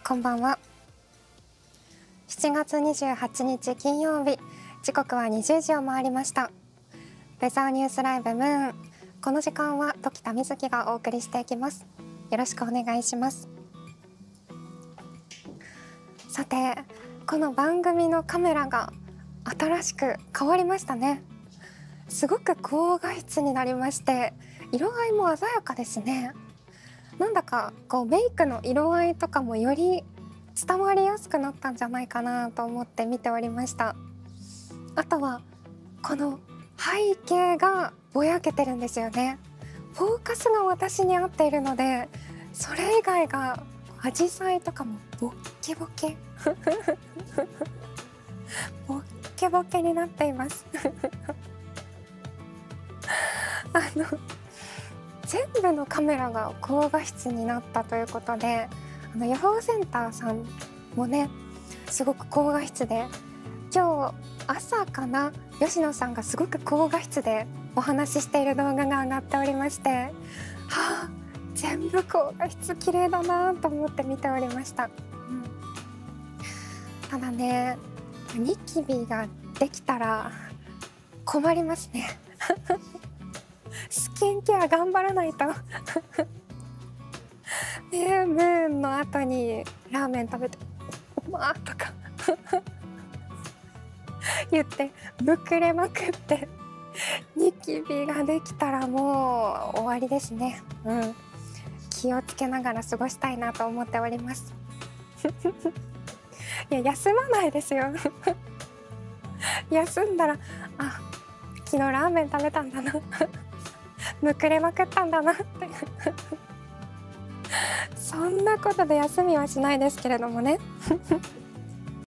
こんばんは。7月28日金曜日、時刻は20時を回りました。ウェザーニュースライブムーン。この時間は時田瑞希がお送りしていきます。よろしくお願いします。さて、この番組のカメラが新しく変わりましたね。すごく高画質になりまして、色合いも鮮やかですね。なんだかメイクの色合いとかもより伝わりやすくなったんじゃないかなと思って見ておりました。あとはこの背景がぼやけてるんですよね。フォーカスが私に合っているので、それ以外がアジサイとかもボッケボケボッケボケになっています全部のカメラが高画質になったということで、予報センターさんもねすごく高画質で、今日朝かな、吉野さんがすごく高画質でお話ししている動画が上がっておりまして、はあ、全部高画質綺麗だなと思って見ておりました。ただね、ニキビができたら困りますねスキンケア頑張らないとムーンの後にラーメン食べて「まあ」とか言ってむくれまくってニキビができたらもう終わりですね。気をつけながら過ごしたいなと思っておりますいや、休まないですよ休んだら、あ、昨日ラーメン食べたんだなむくれまくったんだなってそんなことで休みはしないですけれどもね